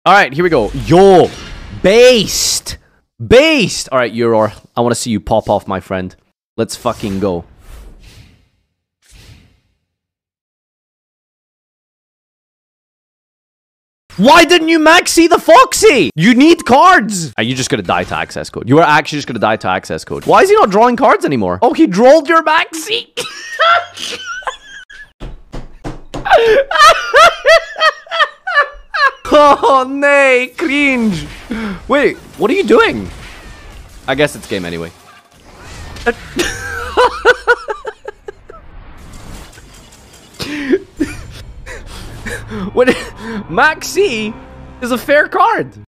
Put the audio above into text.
All right, here we go. Yo, based. Based. All right, Euror. I want to see you pop off, my friend. Let's fucking go. Why didn't you Maxx see the Foxy? You need cards. Are you just gonna die to access code? You are actually just gonna die to access code. Why is he not drawing cards anymore? Oh, he drawed your Maxi. Oh, nay, cringe. Wait, what are you doing? I guess it's game anyway. What? Maxi is a fair card.